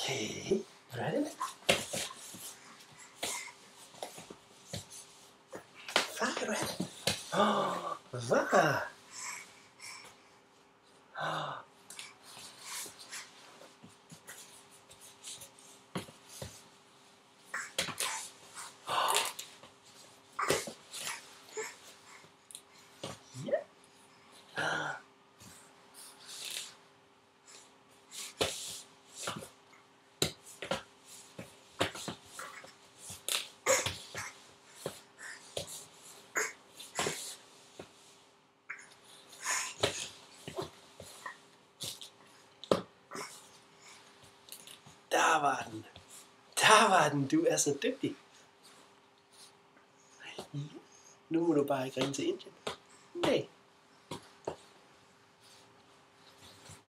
Okay, ready? Ready? Oh, wow. Der var den. Der var den. Du er så dygtig. Ja. Nu må du bare ikke ringe til Indien. Nej.